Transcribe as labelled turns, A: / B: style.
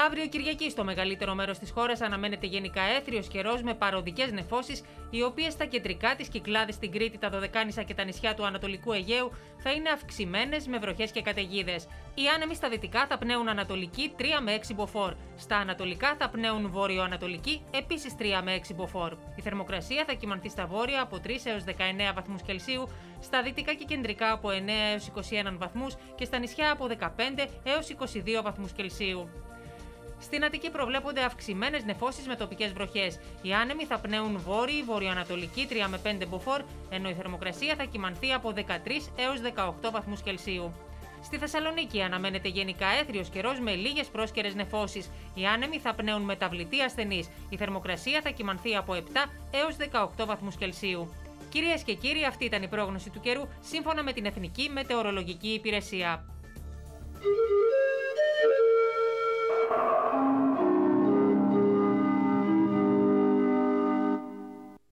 A: Αύριο Κυριακή, στο μεγαλύτερο μέρος της χώρας αναμένεται γενικά έθριος καιρός με παροδικές νεφώσεις, οι οποίες στα κεντρικά της Κυκλάδης, στην Κρήτη, τα Δωδεκάνησα και τα νησιά του Ανατολικού Αιγαίου θα είναι αυξημένες με βροχές και καταιγίδες. Οι άνεμοι στα δυτικά θα πνέουν ανατολική 3 με 6 μποφόρ. Στα ανατολικά θα πνέουν βόρειο-ανατολική, επίσης 3 με 6 μποφόρ. Η θερμοκρασία θα κυμανθεί στα βόρεια από 3 έως 19 βαθμούς Κελσίου, στα δυτικά και κεντρικά από 9 έως 21 βαθμούς και στα νησιά από 15 έως 22 βαθμούς Κελσίου. Στην Αττική προβλέπονται αυξημένες νεφώσεις με τοπικές βροχές. Οι άνεμοι θα πνέουν βόρειοι, βορειοανατολική 3 με 5 μποφόρ, ενώ η θερμοκρασία θα κυμανθεί από 13 έως 18 βαθμούς Κελσίου. Στη Θεσσαλονίκη αναμένεται γενικά έθριος καιρός με λίγες πρόσκαιρες νεφώσεις. Οι άνεμοι θα πνέουν μεταβλητή ασθενής. Η θερμοκρασία θα κυμανθεί από 7 έως 18 βαθμούς Κελσίου. Κυρίες και κύριοι, αυτή ήταν η πρόγνωση του καιρού σύμφωνα με την Εθνική Μετεωρολογική Υπηρεσία.